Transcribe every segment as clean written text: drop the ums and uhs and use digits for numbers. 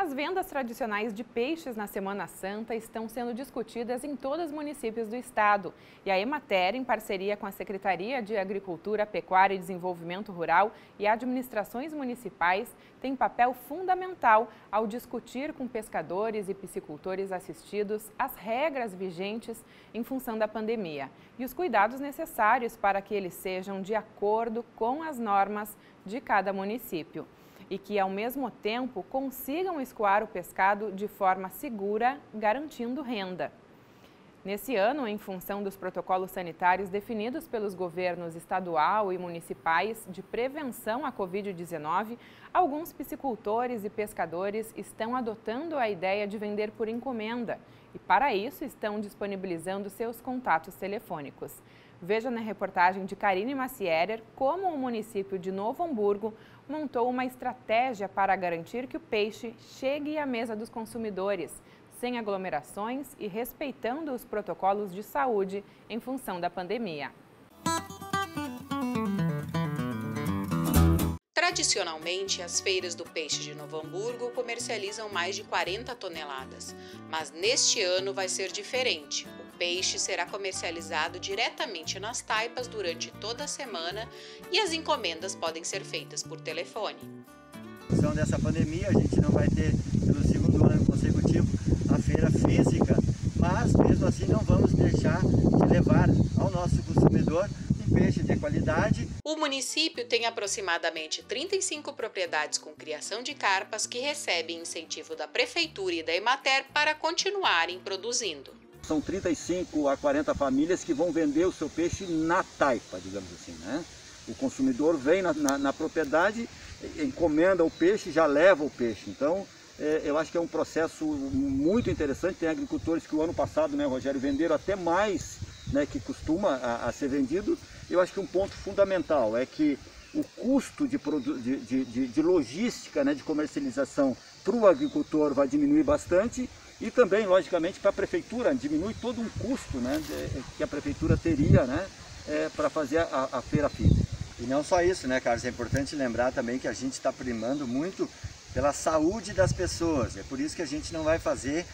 As vendas tradicionais de peixes na Semana Santa estão sendo discutidas em todos os municípios do estado. E a Emater, em parceria com a Secretaria de Agricultura, Pecuária e Desenvolvimento Rural e administrações municipais, tem papel fundamental ao discutir com pescadores e piscicultores assistidos as regras vigentes em função da pandemia e os cuidados necessários para que eles sejam de acordo com as normas de cada município. E que, ao mesmo tempo, consigam escoar o pescado de forma segura, garantindo renda. Nesse ano, em função dos protocolos sanitários definidos pelos governos estadual e municipais de prevenção à Covid-19, alguns piscicultores e pescadores estão adotando a ideia de vender por encomenda e, para isso, estão disponibilizando seus contatos telefônicos. Veja na reportagem de Karine Macierer como o município de Novo Hamburgo montou uma estratégia para garantir que o peixe chegue à mesa dos consumidores, sem aglomerações e respeitando os protocolos de saúde em função da pandemia. Tradicionalmente, as feiras do peixe de Novo Hamburgo comercializam mais de 40 toneladas, mas neste ano vai ser diferente. O peixe será comercializado diretamente nas taipas durante toda a semana e as encomendas podem ser feitas por telefone. Em função dessa pandemia, a gente não vai ter, pelo segundo ano consecutivo, a feira física, mas mesmo assim não vamos deixar de levar ao nosso consumidor um peixe de qualidade. O município tem aproximadamente 35 propriedades com criação de carpas que recebem incentivo da Prefeitura e da Emater para continuarem produzindo. São 35 a 40 famílias que vão vender o seu peixe na taipa, digamos assim, né? O consumidor vem na propriedade, encomenda o peixe, já leva o peixe. Então, eu acho que é um processo muito interessante. Tem agricultores que o ano passado, né, Rogério, venderam até mais, né, que costuma a ser vendido. Eu acho que um ponto fundamental é que o custo de logística, né, de comercialização para o agricultor vai diminuir bastante. E também, logicamente, para a prefeitura, diminui todo um custo, né, que a prefeitura teria, né, para fazer a feira física. E não só isso, né, Carlos? É importante lembrar também que a gente está primando muito pela saúde das pessoas. É por isso que a gente não vai fazer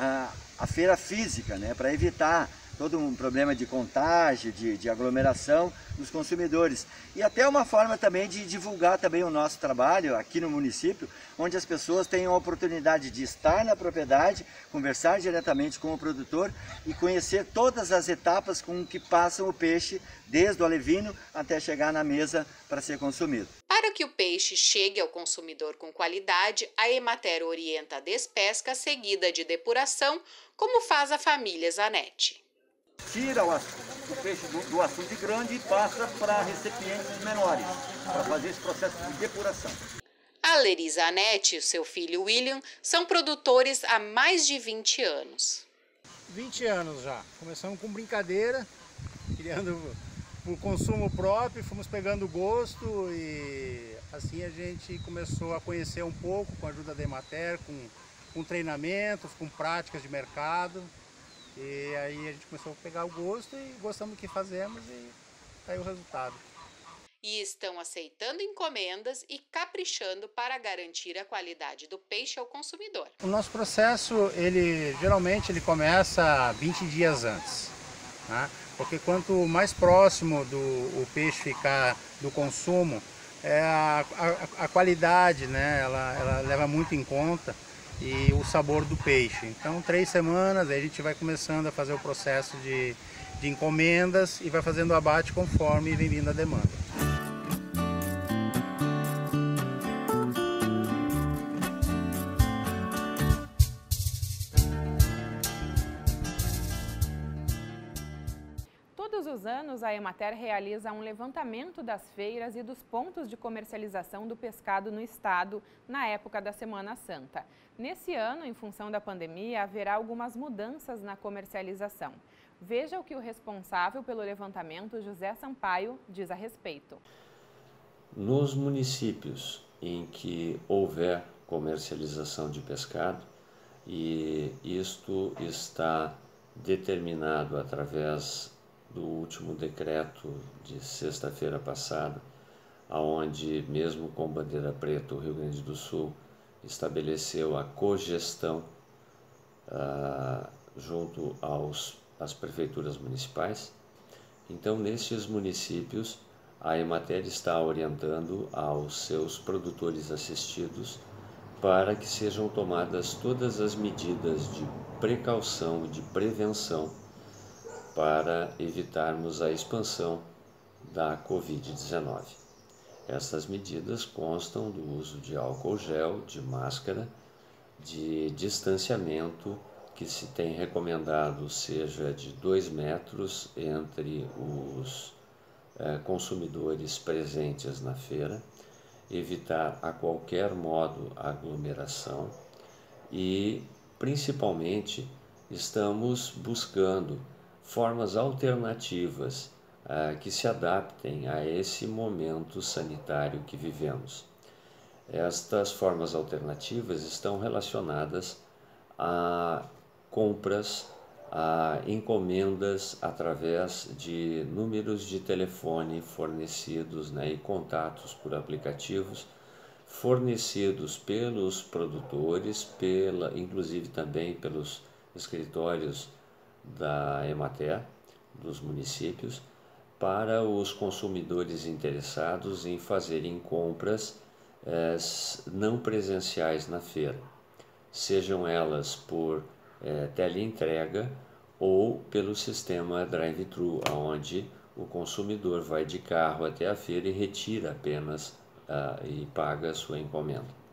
a feira física, né, para evitar todo um problema de contágio, de aglomeração dos consumidores. E até uma forma também de divulgar também o nosso trabalho aqui no município, onde as pessoas tenham a oportunidade de estar na propriedade, conversar diretamente com o produtor e conhecer todas as etapas com que passam o peixe, desde o alevino até chegar na mesa para ser consumido. Para que o peixe chegue ao consumidor com qualidade, a Emater orienta a despesca seguida de depuração, como faz a família Zanetti. Tira o peixe do açude grande e passa para recipientes menores, para fazer esse processo de depuração. A Leri Zanetti e o seu filho William são produtores há mais de 20 anos. 20 anos já. Começamos com brincadeira, criando por consumo próprio, fomos pegando gosto e assim a gente começou a conhecer um pouco com a ajuda da Emater, com treinamentos, com práticas de mercado. E aí a gente começou a pegar o gosto e gostamos do que fazemos e tá aí o resultado. E estão aceitando encomendas e caprichando para garantir a qualidade do peixe ao consumidor. O nosso processo, geralmente ele começa 20 dias antes, né? Porque quanto mais próximo o peixe ficar do consumo, a qualidade, né, ela leva muito em conta. E o sabor do peixe. Então 3 semanas, aí a gente vai começando a fazer o processo de encomendas e vai fazendo o abate conforme vem vindo a demanda. Todos os anos, a Emater realiza um levantamento das feiras e dos pontos de comercialização do pescado no estado na época da Semana Santa. Nesse ano, em função da pandemia, haverá algumas mudanças na comercialização. Veja o que o responsável pelo levantamento, José Sampaio, diz a respeito. Nos municípios em que houver comercialização de pescado, e isto está determinado através do último decreto de sexta-feira passada, onde mesmo com bandeira preta o Rio Grande do Sul estabeleceu a cogestão junto às prefeituras municipais. Então, nesses municípios, a Emater está orientando aos seus produtores assistidos para que sejam tomadas todas as medidas de precaução e de prevenção para evitarmos a expansão da Covid-19. Essas medidas constam do uso de álcool gel, de máscara, de distanciamento, que se tem recomendado seja de 2 metros entre os consumidores presentes na feira, evitar a qualquer modo a aglomeração e, principalmente, estamos buscando formas alternativas que se adaptem a esse momento sanitário que vivemos. Estas formas alternativas estão relacionadas a compras, a encomendas através de números de telefone fornecidos, e contatos por aplicativos fornecidos pelos produtores, inclusive também pelos escritórios da Emater, dos municípios, para os consumidores interessados em fazerem compras não presenciais na feira, sejam elas por teleentrega ou pelo sistema drive-thru, onde o consumidor vai de carro até a feira e retira apenas e paga a sua encomenda.